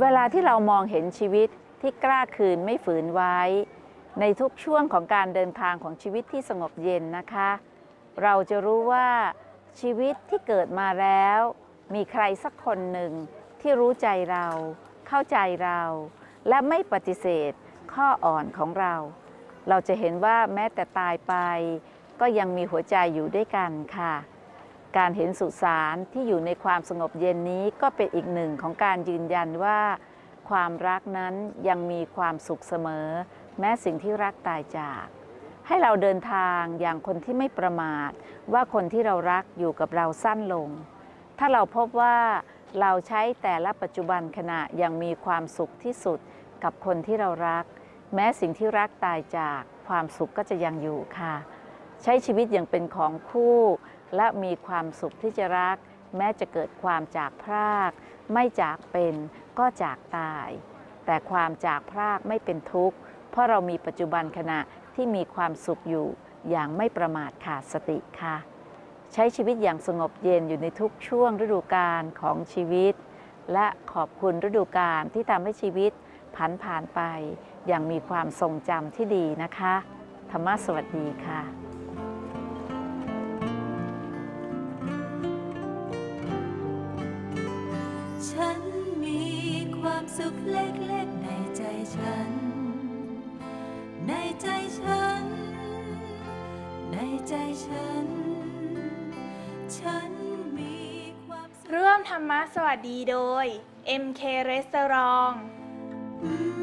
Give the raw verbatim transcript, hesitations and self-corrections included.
เวลาที่เรามองเห็นชีวิตที่กล้าคืนไม่ฝืนไว้ในทุกช่วงของการเดินทางของชีวิตที่สงบเย็นนะคะเราจะรู้ว่าชีวิตที่เกิดมาแล้วมีใครสักคนหนึ่งที่รู้ใจเราเข้าใจเราและไม่ปฏิเสธข้ออ่อนของเราเราจะเห็นว่าแม้แต่ตายไปก็ยังมีหัวใจอยู่ด้วยกันค่ะการเห็นสุสานที่อยู่ในความสงบเย็นนี้ก็เป็นอีกหนึ่งของการยืนยันว่าความรักนั้นยังมีความสุขเสมอแม้สิ่งที่รักตายจากให้เราเดินทางอย่างคนที่ไม่ประมาทว่าคนที่เรารักอยู่กับเราสั้นลงถ้าเราพบว่าเราใช้แต่ละปัจจุบันขณะยังมีความสุขที่สุดกับคนที่เรารักแม้สิ่งที่รักตายจากความสุขก็จะยังอยู่ค่ะใช้ชีวิตอย่างเป็นของคู่และมีความสุขที่จะรักแม้จะเกิดความจากพรากไม่จากเป็นก็จากตายแต่ความจากพรากไม่เป็นทุกข์เพราะเรามีปัจจุบันขณะที่มีความสุขอยู่อย่างไม่ประมาทขาดสติค่ะใช้ชีวิตอย่างสงบเย็นอยู่ในทุกช่วงฤดูกาลของชีวิตและขอบคุณฤดูกาลที่ทำให้ชีวิตผันผ่านไปอย่างมีความทรงจำที่ดีนะคะธรรมะสวัสดีค่ะฉันมีความสุขเล็กๆในใจฉันในใจฉันในใจฉันฉันมีความสุขร่วมธรรมะสวัสดีโดย เอ็ม เค Restaurant